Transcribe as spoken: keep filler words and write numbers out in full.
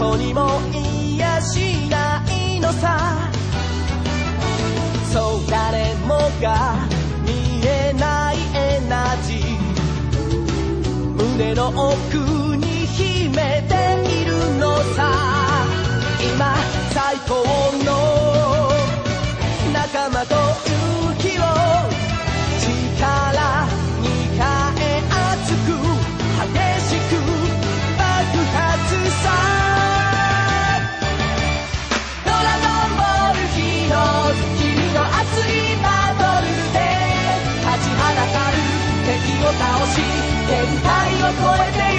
こにも癒しないのさ。そう誰もが見えないエナジー、胸の奥に秘めているのさ。今最高の仲間と勇気を力に変え熱く激しく爆発さ。ドラゴンボールヒーローズ、君の熱いバトルで立ちはだかる敵を倒し、限界を超えて